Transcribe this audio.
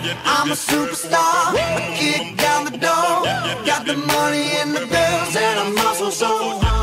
I'm a superstar. I kick down the door. Got the money and the girls, and I'm also so.